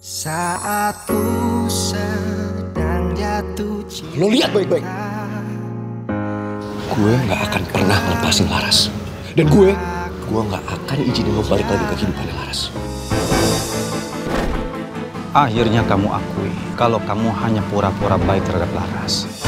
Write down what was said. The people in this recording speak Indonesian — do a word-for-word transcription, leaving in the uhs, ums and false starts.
Saat ku sedang jatuh cinta. Lo lihat baik-baik. Gue gak akan pernah ngelepasin Laras. Dan gue, gue gak akan izinin lo balik lagi ke kehidupannya Laras. Akhirnya kamu akui kalau kamu hanya pura-pura baik terhadap Laras.